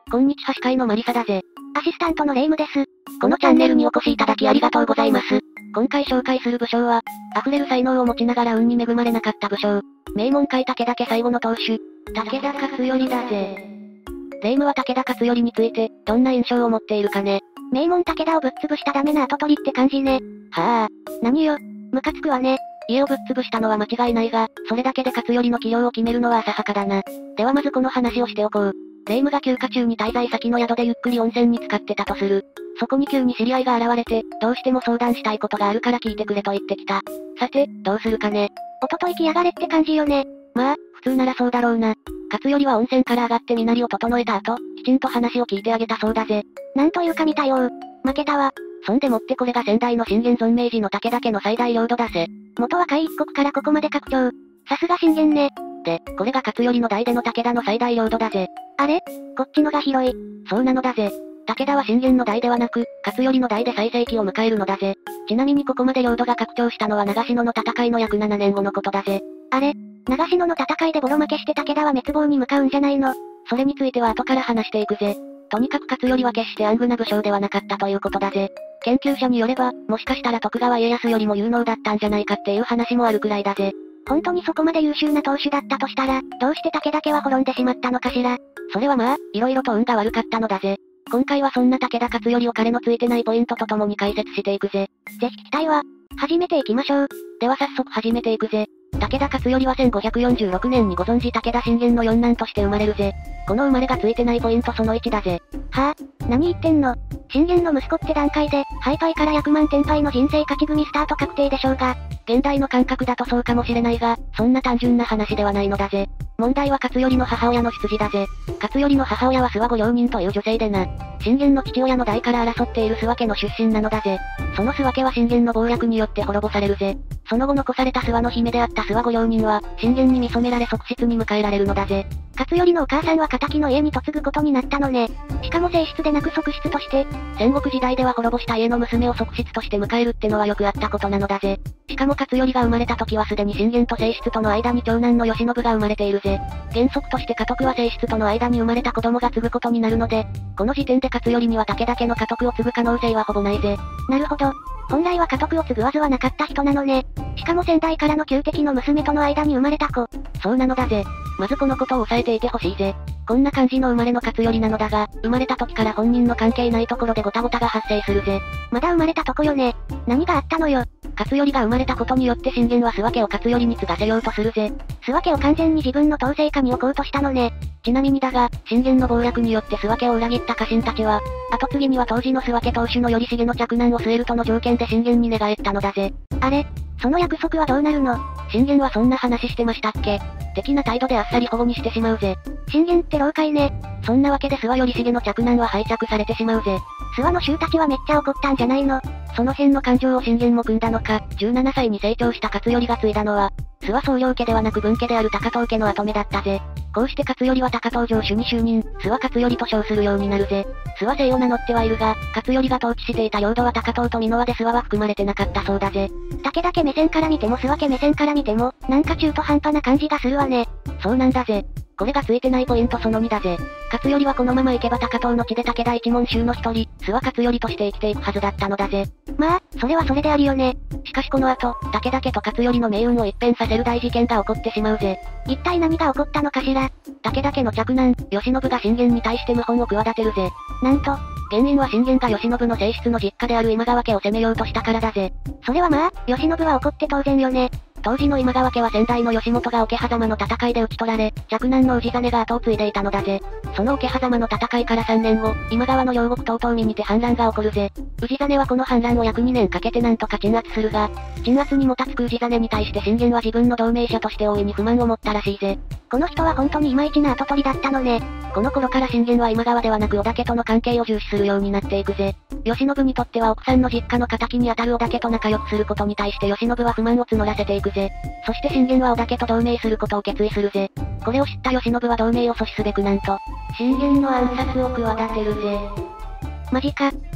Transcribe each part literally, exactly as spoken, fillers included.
こんにちは、司会のマリサだぜ。 アシスタントのレイムです。 このチャンネルにお越しいただきありがとうございます。今回紹介する武将は、溢れる才能を持ちながら運に恵まれなかった武将。名門会武田家最後の当主、武田勝頼だぜ。レイムは武田勝頼について、どんな印象を持っているかね。 名門武田をぶっ潰したダメな跡取りって感じね。 はぁ。 何よ、ムカつくわね。 家をぶっ潰したのは間違いないが、それだけで勝頼の起用を決めるのは浅はかだな。ではまずこの話をしておこう。レイムが休暇中に滞在先の宿でゆっくり温泉に浸かってたとする。そこに急に知り合いが現れて、どうしても相談したいことがあるから聞いてくれと言ってきた。さて、どうするかね。 おととい来やがれって感じよね。 まあ、普通ならそうだろうな。勝頼は温泉から上がって身なりを整えた後、きちんと話を聞いてあげたそうだぜ。 なんというか見たよ。負けたわ。 そんでもってこれが先代の信玄存命時の武田家の最大領土だぜ。 元は海一国からここまで拡張。さすが信玄ね。 で、これが勝頼の代での武田の最大領土だぜ。 あれ？こっちのが広い。 そうなのだぜ。武田は信玄の代ではなく、勝頼の代で最盛期を迎えるのだぜ。ちなみにここまで領土が拡張したのは長篠の戦いの約ななねんごのことだぜ。 あれ？長篠の戦いでボロ負けして武田は滅亡に向かうんじゃないの？ それについては後から話していくぜ。とにかく勝頼は決して暗愚な武将ではなかったということだぜ。研究者によれば、もしかしたら徳川家康よりも有能だったんじゃないかっていう話もあるくらいだぜ。 本当にそこまで優秀な当主だったとしたら、どうして武田家は滅んでしまったのかしら。 それはまあ、色々と運が悪かったのだぜ。今回はそんな武田勝頼を彼のついてないポイントとともに解説していくぜ。 ぜひ聞きたいわ。始めていきましょう。 では早速始めていくぜ。武田勝頼はせんごひゃくよんじゅうろくねんにご存知武田信玄の四男として生まれるぜ。この生まれがついてないポイントそのいちだぜ。 はぁ、何言ってんの？信玄の息子って段階で、ハイパイから役満天敗の人生勝ち組スタート確定でしょうが。 現代の感覚だとそうかもしれないが、そんな単純な話ではないのだぜ。問題は勝頼の母親の出自だぜ。勝頼の母親は諏訪御用人という女性でな。信玄の父親の代から争っている諏訪家の出身なのだぜ。その諏訪家は信玄の謀略によって滅ぼされるぜ。その後残された諏訪の姫であった諏訪御用人は、信玄に見初められ側室に迎えられるのだぜ。 勝頼のお母さんは仇の家に嫁ぐことになったのね。しかも正室でなく側室として、 戦国時代では滅ぼした家の娘を側室として迎えるってのはよくあったことなのだぜ。しかも勝頼が生まれた時はすでに信玄と正室との間に長男の慶喜が生まれているぜ。原則として家督は正室との間に生まれた子供が継ぐことになるので、この時点で勝頼には武田家の家督を継ぐ可能性はほぼないぜ。 なるほど。本来は家督を継ぐわずはなかった人なのね。しかも先代からの旧敵の娘との間に生まれた子。 そうなのだぜ。まずこのことを押さえていてほしいぜ。こんな感じの生まれの勝頼なのだが、生まれた時から本人の関係ないところでゴタゴタが発生するぜ。 まだ生まれたとこよね。何があったのよ。 勝頼が生まれたことによって信玄は諏訪家を勝頼に継がせようとするぜ。 諏訪家を完全に自分の統制下に置こうとしたのね。 ちなみにだが、信玄の謀略によって諏訪家を裏切った家臣たちは、後継ぎには当時の諏訪家当主の頼重の嫡男を据えるとの条件で信玄に寝返ったのだぜ。 あれ？その約束はどうなるの？ 信玄はそんな話してましたっけ？的な態度であっさり保護にしてしまうぜ。 信玄って老快ね。 そんなわけで諏訪頼重の嫡男は廃着されてしまうぜ。 諏訪の衆たちはめっちゃ怒ったんじゃないの？ その辺の感情を信玄も組んだのか、じゅうななさいに成長した勝頼が継いだのは、諏訪総領家ではなく分家である高藤家の跡目だったぜ。こうして勝頼は高藤城主に就任、諏訪勝頼と称するようになるぜ。諏訪姓を名乗ってはいるが、勝頼が統治していた領土は高藤と美濃和で諏訪は含まれてなかったそうだぜ。 武田家目線から見ても諏訪家目線から見ても、なんか中途半端な感じがするわね。 そうなんだぜ。これがついてないポイントそのにだぜ。勝頼はこのままいけば高藤の地で武田一門衆の一人、諏訪勝頼として生きていくはずだったのだぜ。 まあ、それはそれであるよね。 しかしこの後、武田家と勝頼の命運を一変させる大事件が起こってしまうぜ。 一体何が起こったのかしら。 武田家の嫡男、慶喜が信玄に対して謀反を企てるぜ。 なんと、 原因は信玄が慶喜の正室の実家である今川家を攻めようとしたからだぜ。 それはまあ、慶喜は怒って当然よね。 当時の今川家は先代の義元が桶狭間の戦いで討ち取られ、嫡男の氏真が後を継いでいたのだぜ。その桶狭間の戦いからさんねんご、今川の両国遠江にて反乱が起こるぜ。氏真はこの反乱を約にねんかけてなんとか鎮圧するが、鎮圧にもたつく氏真に対して信玄は自分の同盟者として大いに不満を持ったらしいぜ。 この人は本当にいまいちな跡取りだったのね。 この頃から信玄は今川ではなく織田家との関係を重視するようになっていくぜ。慶喜にとっては奥さんの実家の仇に当たる織田家と仲良くすることに対して慶喜は不満を募らせていくぜ。そして信玄は織田家と同盟することを決意するぜ。これを知った慶喜は同盟を阻止すべくなんと、信玄の暗殺を企てるぜ。 マジか。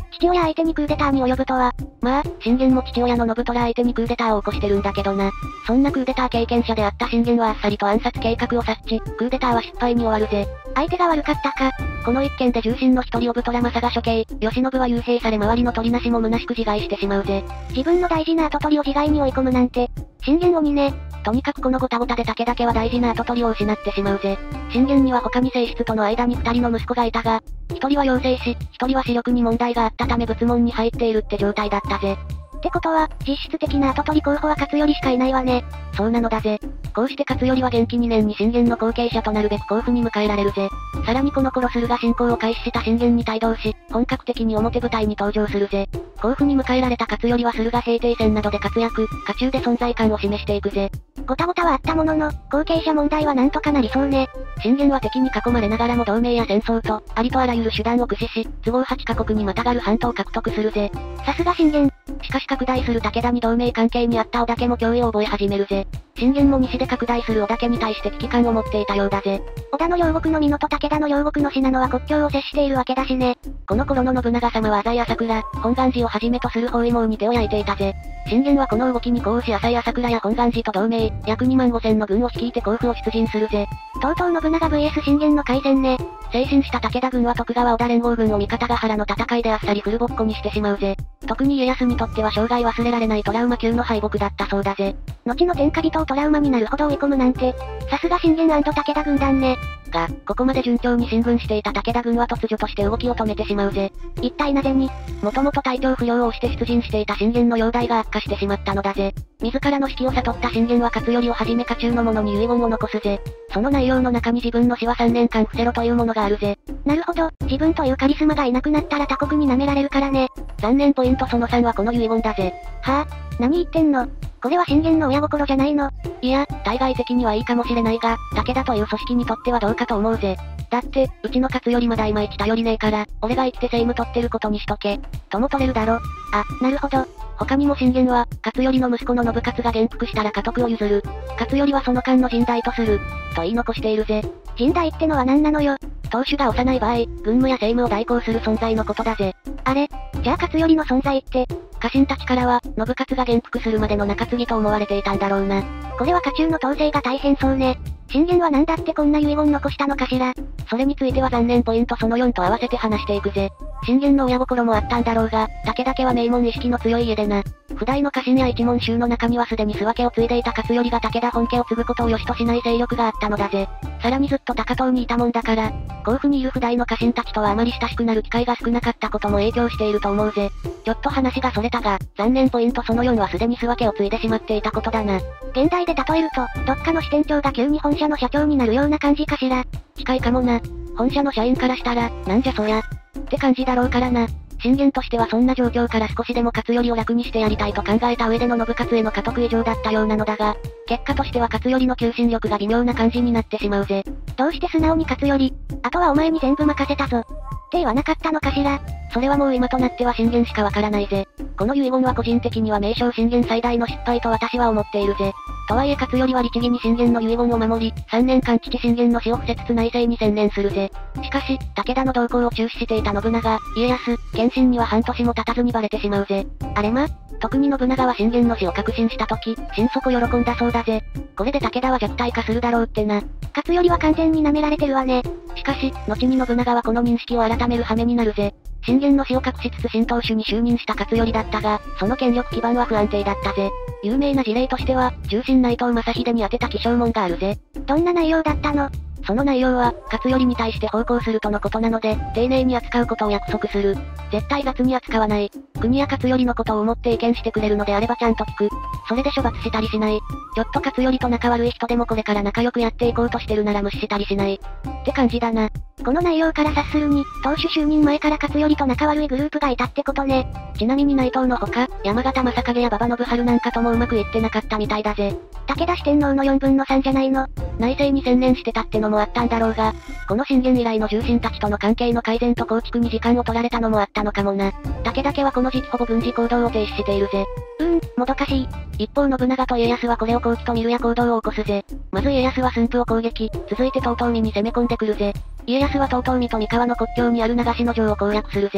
父親相手にクーデターに及ぶとは。 まあ、信玄も父親の信虎相手にクーデターを起こしてるんだけどな。そんなクーデター経験者であった信玄はあっさりと暗殺計画を察知、クーデターは失敗に終わるぜ。 相手が悪かったか。 この一件で重臣の一人信虎正が処刑、慶喜は幽閉され周りの取りなしも虚しく自害してしまうぜ。 自分の大事な跡取りを自害に追い込むなんて、信玄鬼ね。 とにかくこのごたごたで武田家は大事な跡取りを失ってしまうぜ。信玄には他に正室との間に二人の息子がいたが、一人は陽性し、一人は視力に問題があったため仏門に入っているって状態だったぜ。 ってことは、実質的な跡取り候補は勝頼しかいないわね。 そうなのだぜ。こうして勝頼は元気に年に信玄の後継者となるべく甲府に迎えられるぜ。さらにこの頃駿河侵攻を開始した信玄に帯同し、本格的に表舞台に登場するぜ。甲府に迎えられた勝頼は駿河平定戦などで活躍、家中で存在感を示していくぜ。 ごたごたはあったものの、後継者問題はなんとかなりそうね。 信玄は敵に囲まれながらも同盟や戦争と、ありとあらゆる手段を駆使し、都合はちカ国にまたがる半島を獲得するぜ。 さすが信玄。 しかし拡大する武田に同盟関係にあった織田家も脅威を覚え始めるぜ。信玄も西で拡大する織田家に対して危機感を持っていたようだぜ。 織田の領国の美濃と武田の領国の信濃は国境を接しているわけだしね。 この頃の信長様は浅井朝倉、本願寺をはじめとする包囲網に手を焼いていたぜ。信玄はこの動きに呼応し浅井朝倉や本願寺と同盟、約にまんごせんの軍を率いて甲府を出陣するぜ。 とうとう信長 ブイエス 信玄の海戦ね。 精神した武田軍は徳川織田連合軍を三方ヶ原の戦いであっさりフルボッコにしてしまうぜ。特に家康にとっては生涯忘れられないトラウマ級の敗北だったそうだぜ。 後の天下人をトラウマになるほど追い込むなんて、さすが信玄武田軍団ね。 が、ここまで順調に進軍していた武田軍は突如として動きを止めてしまうぜ。 一体なぜに？ もともと体調不良を押して出陣していた信玄の容体が悪化してしまったのだぜ。自らの指揮を悟った信玄は勝頼をはじめ家中の者に遺言を残すぜ。その内容の中に自分の死はさんねんかん伏せろというものがあるぜ。 なるほど、自分というカリスマがいなくなったら他国に舐められるからね。 残念ポイントそのさんはこの遺言だぜ。 はぁ、何言ってんの？これは信玄の親心じゃないの？ いや、対外的にはいいかもしれないが、武田という組織にとってはどうかと思うぜ。だって、うちの勝頼まだいまいち頼りねえから、俺が生きて政務取ってることにしとけ。とも取れるだろ。 あ、なるほど。 他にも信玄は、勝頼の息子の信勝が元服したら家督を譲る。勝頼はその間の陣代とする。と言い残しているぜ。 陣代ってのは何なのよ。 当主が幼い場合、軍務や政務を代行する存在のことだぜ。 あれ？じゃあ勝頼の存在って、 家臣たちからは、信勝が元服するまでの中継ぎと思われていたんだろうな。 これは家中の統制が大変そうね。信玄はなんだってこんな遺言残したのかしら。 それについては残念ポイントそのよんと合わせて話していくぜ。信玄の親心もあったんだろうが、武田家は名門意識の強い家でな。不代の家臣や一門衆の中にはすでに諏訪家を継いでいた勝頼が武田本家を継ぐことを良しとしない勢力があったのだぜ。さらにずっと高遠にいたもんだから、甲府にいる不代の家臣たちとはあまり親しくなる機会が少なかったことも影響していると思うぜ。ちょっと話がそれたが、残念ポイントそのよんはすでに諏訪家を継いでしまっていたことだな。 現代で例えると、どっかの支店長が急に本社の社長になるような感じかしら。 近いかもな。本社の社員からしたら、なんじゃそりゃ。って感じだろうからな。信玄としてはそんな状況から少しでも勝頼を楽にしてやりたいと考えた上での信勝への家督以上だったようなのだが、結果としては勝頼の求心力が微妙な感じになってしまうぜ。 どうして素直に勝頼、あとはお前に全部任せたぞ。って言わなかったのかしら。 それはもう今となっては信玄しかわからないぜ。この遺言は個人的には名将信玄最大の失敗と私は思っているぜ。とはいえ勝頼は律儀に信玄の遺言を守り、さんねんかん父信玄の死を伏せつつ内政に専念するぜ。しかし、武田の動向を注視していた信長、家康、謙信には半年も経たずにバレてしまうぜ。あれま？特に信長は信玄の死を確信した時、心底喜んだそうだぜ。これで武田は弱体化するだろうってな。 勝頼は完全に舐められてるわね。 しかし、後に信長はこの認識を改める羽目になるぜ。信玄の死を隠しつつ新当主に就任した勝頼だったが、その権力基盤は不安定だったぜ。有名な事例としては、重臣内藤正秀に当てた起請文があるぜ。 どんな内容だったの？ その内容は、勝頼に対して奉公するとのことなので、丁寧に扱うことを約束する。絶対雑に扱わない。国や勝頼のことを思って意見してくれるのであればちゃんと聞く。それで処罰したりしない。ちょっと勝頼と仲悪い人でもこれから仲良くやっていこうとしてるなら無視したりしない。って感じだな。 この内容から察するに、当主就任前から勝頼と仲悪いグループがいたってことね。 ちなみに内藤のほか、山形正景や馬場信春なんかともうまくいってなかったみたいだぜ。 武田四天王のよんぶんのさんじゃないの。 内政に専念してたってのもあったんだろうが、この信玄以来の重臣たちとの関係の改善と構築に時間を取られたのもあったのかもな。武田家はこの時期ほぼ軍事行動を停止しているぜ。 うーん、もどかしい。 一方信長と家康はこれを好機と見るや行動を起こすぜ。まず家康は駿府を攻撃、続いて遠江に攻め込んでくるぜ。家康は遠江と三河の国境にある長篠城を攻略するぜ。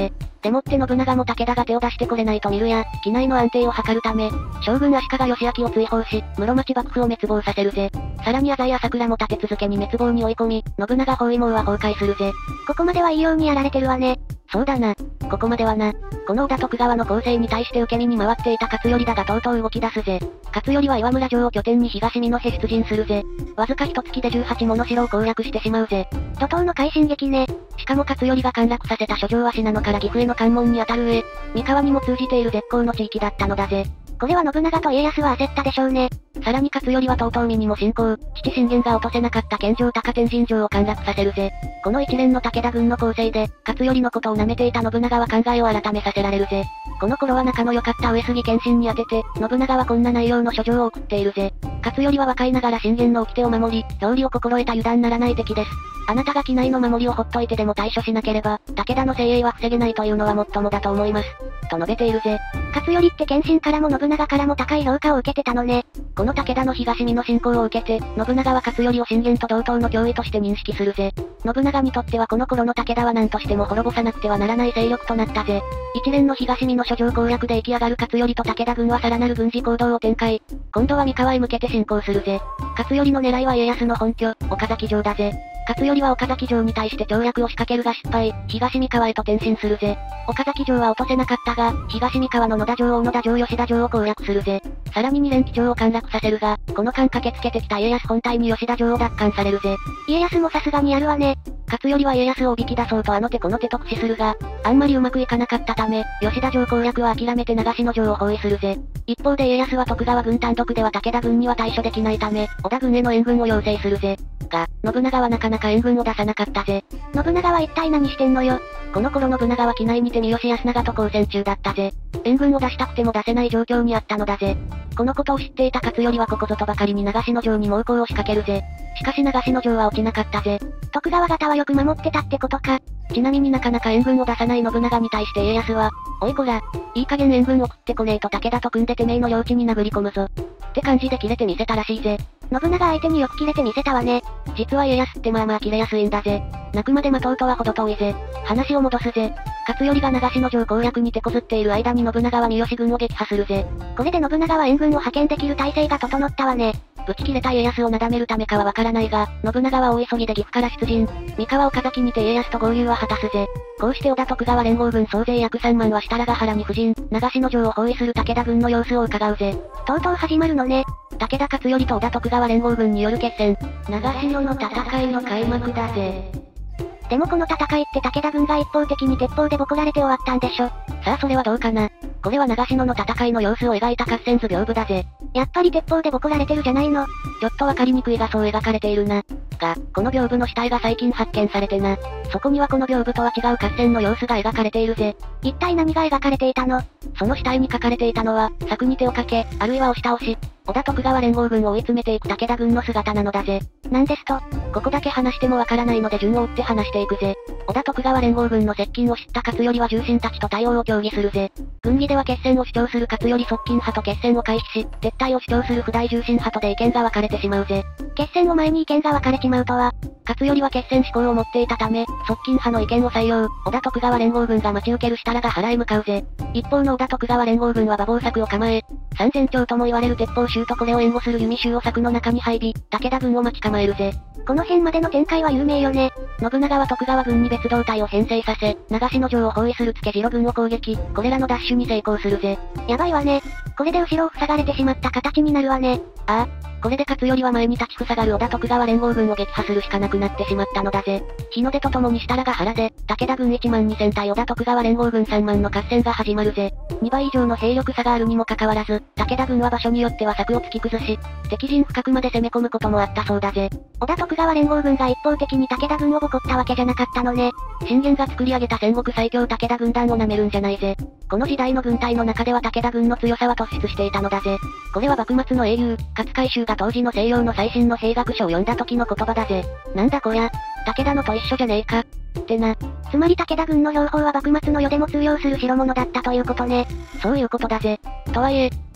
でもって信長も武田が手を出してこれないと見るや、機内の安定を図るため、将軍足利義昭を追放し、室町幕府を滅亡させるぜ。さらに浅井朝倉も立て続けに滅亡に追い込み、信長包囲網は崩壊するぜ。 ここまではいいようにやられてるわね。 そうだな。ここまではな。この織田徳川の攻勢に対して受け身に回っていた勝頼だがとうとう動き出すぜ。勝頼は岩村城を拠点に東美濃へ出陣するぜ。わずか一月でじゅうはちもの城を攻略してしまうぜ。 怒涛の快進撃ね。 しかも勝頼が陥落させた諸城は信濃から岐阜への関門に当たる上、三河にも通じている絶好の地域だったのだぜ。 これは信長と家康は焦ったでしょうね。 さらに勝頼はとうとう美にも侵攻、父信玄が落とせなかった健城高天神城を陥落させるぜ。この一連の武田軍の攻勢で、勝頼のことを舐めていた信長は考えを改めさせられるぜ。この頃は仲の良かった上杉謙信に当てて、信長はこんな内容の書状を送っているぜ。勝頼は若いながら信玄の掟を守り、表裏を心得た油断ならない敵です。あなたが機内の守りをほっといてでも対処しなければ、武田の精鋭は防げないというのはもっともだと思います。と述べているぜ。 勝頼って謙信からも信長からも高い評価を受けてたのね。 この武田の東美濃侵攻を受けて、信長は勝頼を信玄と同等の脅威として認識するぜ。信長にとってはこの頃の武田は何としても滅ぼさなくてはならない勢力となったぜ。一連の東美濃諸城攻略で生き上がる勝頼と武田軍はさらなる軍事行動を展開。今度は三河へ向けて進行するぜ。勝頼の狙いは家康の本拠、岡崎城だぜ。勝頼は岡崎城に対して跳躍を仕掛けるが失敗、東三河へと転進するぜ。岡崎城は落とせなかったが、東三河の野田城、小野田城、吉田城を攻略するぜ。さらに二連騎城を陥落させるが、この間駆けつけてきた家康本体に吉田城を奪還されるぜ。 家康もさすがにやるわね。 勝頼は家康をおびき出そうとあの手この手と駆使するが、あんまりうまくいかなかったため、吉田城攻略は諦めて長篠城を包囲するぜ。一方で家康は徳川軍単独では武田軍には対処できないため、織田軍への援軍を要請するぜ。が、信長はなかなか援軍を出さなかったぜ。 信長は一体何してんのよ。 この頃信長は機内にて三好康長と交戦中だったぜ。援軍を出したくても出せない状況にあったのだぜ。このことを知っていた勝頼はここぞとばかりに長篠城に猛攻を仕掛けるぜ。しかし長篠城は落ちなかったぜ。 徳川方はよく守ってたってことか。 ちなみになかなか援軍を出さない信長に対して家康は、おいこら、いい加減援軍送ってこねえと武田と組んでてめえの領地に殴り込むぞ。って感じで切れてみせたらしいぜ。 信長相手によく切れてみせたわね。 実は家康ってまあまあ切れやすいんだぜ。泣くまで待とうとは程遠いぜ。話を戻すぜ。勝頼が長篠城攻略に手こずっている間に信長は三好軍を撃破するぜ。 これで信長は援軍を派遣できる体制が整ったわね。 ぶち切れた家康をなだめるためかはわからないが、信長は大急ぎで岐阜から出陣。三河岡崎にて家康と合流は果たすぜ。こうして織田徳川連合軍総勢約さんまんは設楽原に布陣、長篠城を包囲する武田軍の様子を伺うぜ。 とうとう始まるのね。 武田勝頼と織田徳川連合軍による決戦。長篠の戦いの開幕だぜ。 でもこの戦いって武田軍が一方的に鉄砲でボコられて終わったんでしょ。 さあそれはどうかな。これは長篠の戦いの様子を描いた合戦図屏風だぜ。 やっぱり鉄砲でボコられてるじゃないの。 ちょっとわかりにくいがそう描かれているな。が、この屏風の死体が最近発見されてな。そこにはこの屏風とは違う合戦の様子が描かれているぜ。 一体何が描かれていたの？ その死体に書かれていたのは、柵に手をかけ、あるいは押し倒し、織田徳川連合軍を追い詰めていく武田軍の姿なのだぜ。 なんですと？ ここだけ話してもわからないので順を追って話していくぜ。織田徳川連合軍の接近を知った勝頼は重臣たちと対応を協議するぜ。軍議では決戦を主張する勝頼側近派と決戦を回避し、撤退を主張する不代重臣派とで意見が分かれてしまうぜ。 決戦を前に意見が分かれちまうとは、 勝頼は決戦志向を持っていたため、側近派の意見を採用、織田徳川連合軍が待ち受ける設楽が原へ向かうぜ。一方の織田徳川連合軍は馬防柵を構え、三千丁とも言われる鉄砲衆とこれを援護する弓衆を柵の中に配備、武田軍を待ち構えるぜ。 この辺までの展開は有名よね。 信長は徳川軍に別動隊を編成させ、長篠城を包囲する付次郎軍を攻撃、これらの奪取に成功するぜ。 やばいわね。これで後ろを塞がれてしまった形になるわね。 ああ。これで勝頼は前に立ち塞がる織田徳川連合軍を撃破するしかなくなってしまったのだぜ。日の出とともに設楽が原で、武田軍いちまんにせん対織田徳川連合軍さんまんの合戦が始まるぜ。にばい以上の兵力差があるにもかかわらず、武田軍は場所によっては策を突き崩し、敵陣深くまで攻め込むこともあったそうだぜ。 織田徳川連合軍が一方的に武田軍をボコったわけじゃなかったのね。 信玄が作り上げた戦国最強武田軍団を舐めるんじゃないぜ。この時代の軍隊の中では武田軍の強さは突出していたのだぜ。これは幕末の英雄、勝海舟が当時の西洋の最新の兵学書を読んだ時の言葉だぜ。なんだこりゃ、武田のと一緒じゃねえか。ってな。 つまり武田軍の兵法は幕末の世でも通用する代物だったということね。 そういうことだぜ。とはいえ、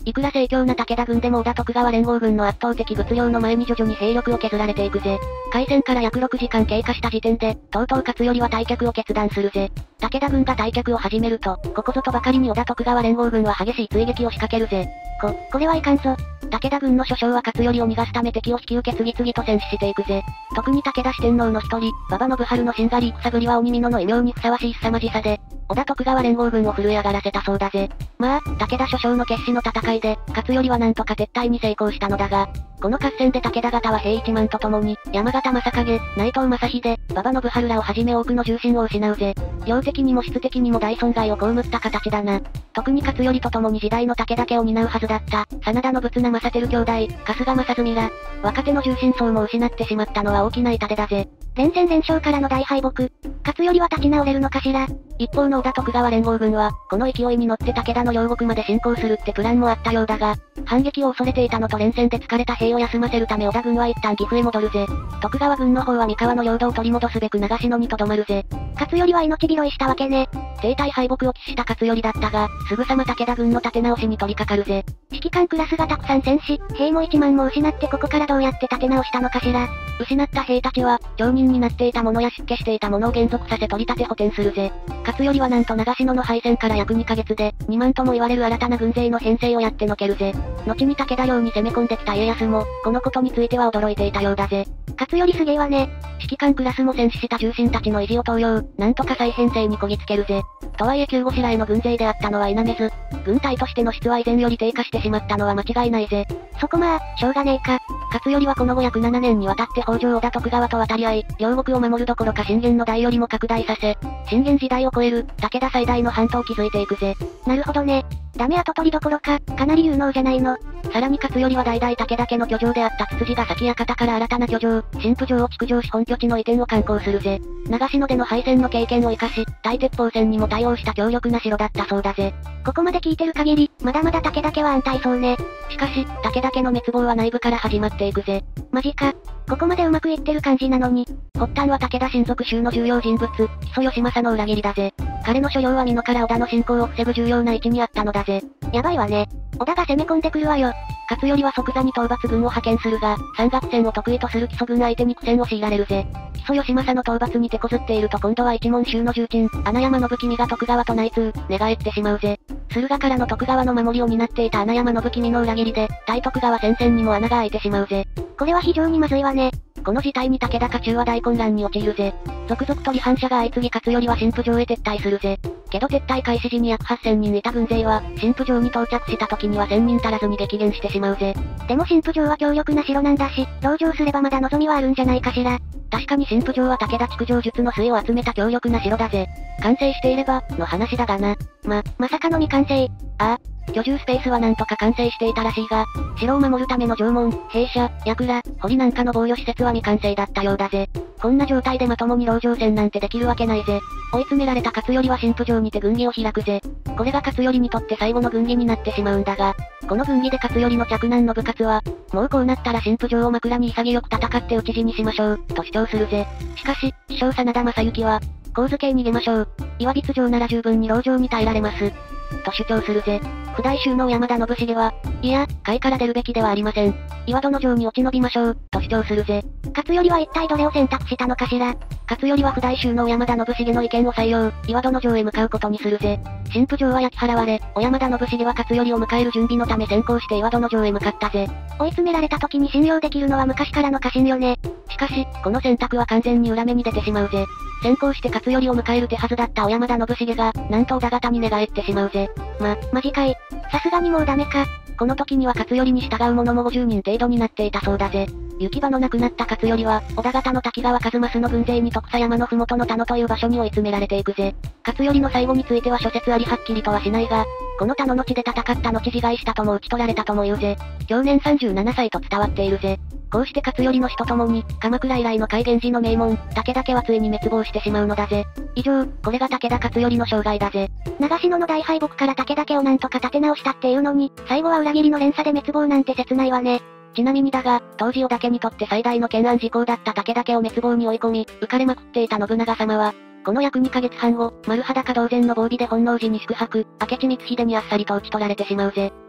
いくら盛況な武田軍でも織田徳川連合軍の圧倒的物量の前に徐々に兵力を削られていくぜ。開戦から約ろくじかん経過した時点で、とうとう勝頼は退却を決断するぜ。武田軍が退却を始めると、ここぞとばかりに織田徳川連合軍は激しい追撃を仕掛けるぜ。 こ、これはいかんぞ。 武田軍の諸将は勝頼を逃がすため敵を引き受け次々と戦死していくぜ。特に武田四天王の一人、馬場信春のしんがり戦ぶりは鬼美濃の異名にふさわしい凄まじさで、織田徳川連合軍を震え上がらせたそうだぜ。まあ、武田諸将の決死の戦いで、勝頼はなんとか撤退に成功したのだが、この合戦で武田方は兵いちまんと共に、山形正景、内藤正秀、馬場信春らをはじめ多くの重臣を失うぜ。量的にも質的にも大損害を被った形だな。特に勝頼と共に時代の武田家を担うはずだった、真田信綱正輝兄弟、春日正純ら、若手の重臣層も失ってしまったのは大きな痛手だぜ。 連戦連勝からの大敗北。勝頼は立ち直れるのかしら。 一方の織田徳川連合軍は、この勢いに乗って武田の両国まで侵攻するってプランもあったようだが、反撃を恐れていたのと連戦で疲れた兵を休ませるため織田軍は一旦岐阜へ戻るぜ。徳川軍の方は三河の領土を取り戻すべく長篠に留まるぜ。 勝頼は命拾いしたわけね。 停滞敗北を喫した勝頼だったが、すぐさま武田軍の立て直しに取り掛かるぜ。 指揮官クラスがたくさん戦死、兵もいちまんも失ってここからどうやって立て直したのかしら。 失った兵たちは、町人になっていた者や失家していた者を減属させ取り立て補填するぜ。勝頼はなんと長篠の敗戦から約にかげつで、にまんとも言われる新たな軍勢の編成をやってのけるぜ。後に武田領に攻め込んできた家康も、このことについては驚いていたようだぜ。 勝頼すげえわね。 指揮官クラスも戦死した重臣たちの意地を投用、なんとか再編成にこぎつけるぜ。とはいえ急ごしらえの軍勢であったのは否めず、軍隊としての質は以前より低下してしまったのは間違いないぜ。 そこまあ、しょうがねえか。 勝頼はこの後約ななねんにわたって北条織田徳川と渡り合い、両国を守るどころか信玄の代よりも拡大させ、信玄時代を超える、武田最大の半島を築いていくぜ。 なるほどね。ダメ跡取りどころか、かなり有能じゃないの。 さらに勝頼は代々武田家の居城であったつつじが先館から新たな居城、新府城を築城し本拠地の移転を敢行するぜ。長篠での敗戦の経験を生かし、大鉄砲戦にも対応した強力な城だったそうだぜ。 ここまで聞いてる限り、まだまだ武田家は安泰そうね。 しかし、武田家の滅亡は内部から始まっていくぜ。 マジか。ここまでうまくいってる感じなのに。 発端は武田親族衆の重要人物、木曽義政の裏切りだぜ。彼の所領は美濃から織田の侵攻を防ぐ重要な位置にあったのだぜ。 やばいわね。織田が攻め込んでくるわよ。 勝頼は即座に討伐軍を派遣するが、山岳戦を得意とする木曽軍相手に苦戦を強いられるぜ。木曽義政の討伐に手こずっていると今度は一門衆の重鎮、穴山信君が徳川と内通、寝返ってしまうぜ。駿河からの徳川の守りを担っていた穴山信君の裏切りで、大徳川戦線にも穴が開いてしまうぜ。 これは非常にまずいわね。 この事態に武田家中は大混乱に陥るぜ。続々と離反者が相次ぎ勝頼は新府城へ撤退するぜ。けど撤退開始時に約はっせんにんいた軍勢は、新府城に到着した時にはせんにん足らずに激減してしまうぜ。 でも新府城は強力な城なんだし、籠城すればまだ望みはあるんじゃないかしら。 確かに新府城は武田築城術の末を集めた強力な城だぜ。完成していれば、の話だがな。 ま、まさかの未完成。 ああ。居住スペースはなんとか完成していたらしいが、城を守るための城門、兵舎、櫓、堀なんかの防御施設は未完成だったようだぜ。こんな状態でまともに籠城戦なんてできるわけないぜ。追い詰められた勝頼は新府城にて軍議を開くぜ。これが勝頼にとって最後の軍議になってしまうんだが、この軍議で勝頼の嫡男信勝は、もうこうなったら新府城を枕に潔く戦って討ち死にしましょう、と主張するぜ。しかし、師匠真田正幸は、神津家へ逃げましょう。岩櫃城なら十分に籠城に耐えられます。と主張するぜ。不代衆の山田信重は、いや、甲斐から出るべきではありません。岩戸の城に落ち延びましょう、と主張するぜ。 勝頼は一体どれを選択したのかしら。 勝頼は不代衆の山田信重の意見を採用、岩戸の城へ向かうことにするぜ。新府城は焼き払われ、小山田信重は勝頼を迎える準備のため先行して岩戸の城へ向かったぜ。 追い詰められた時に信用できるのは昔からの家臣よね。 しかし、この選択は完全に裏目に出てしまうぜ。先行して勝頼を迎える手はずだった小山田信重が、なんと織田方に寝返ってしまうぜ。 ま、マジかい。さすがにもうダメか。 この時には勝頼に従う者もごじゅうにん程度になっていたそうだぜ。行き場のなくなった勝頼は、織田方の滝川一益の軍勢に徳佐山の麓の田野という場所に追い詰められていくぜ。勝頼の最後については諸説ありはっきりとはしないが、この田野の地で戦った後自害したとも討ち取られたとも言うぜ。享年さんじゅうななさいと伝わっているぜ。こうして勝頼の死とともに、鎌倉以来の海源氏の名門、武田家はついに滅亡してしまうのだぜ。以上、これが武田勝頼の生涯だぜ。 長篠の大敗北から武田家をなんとか立て直したっていうのに、最後は裏切りの連鎖で滅亡なんて切ないわね。 ちなみにだが、当時織田家にとって最大の懸案事項だった武田家を滅亡に追い込み、浮かれまくっていた信長様は、この約にかげつはん後、丸裸同然の防備で本能寺に宿泊、明智光秀にあっさりと討ち取られてしまうぜ。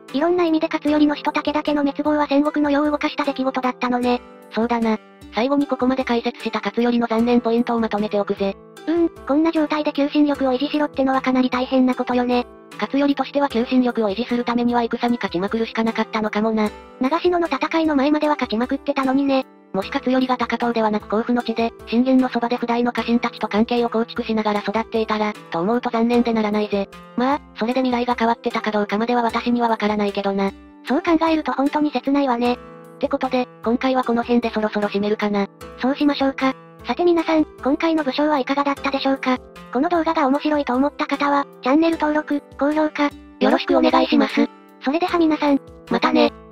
いろんな意味で勝頼の死と武田家の滅亡は戦国の世を動かした出来事だったのね。 そうだな。最後にここまで解説した勝頼の残念ポイントをまとめておくぜ。 うーん、こんな状態で求心力を維持しろってのはかなり大変なことよね。 勝頼としては求心力を維持するためには戦に勝ちまくるしかなかったのかもな。 長篠の戦いの前までは勝ちまくってたのにね。 もし勝頼が高遠ではなく甲府の地で、信玄のそばで不代の家臣たちと関係を構築しながら育っていたら、と思うと残念でならないぜ。まあ、それで未来が変わってたかどうかまでは私にはわからないけどな。 そう考えると本当に切ないわね。 ってことで、今回はこの辺でそろそろ締めるかな。 そうしましょうか。さて皆さん、今回の武将はいかがだったでしょうか。この動画が面白いと思った方は、チャンネル登録、高評価、 よろしくお願いします。 それでは皆さん、 またね。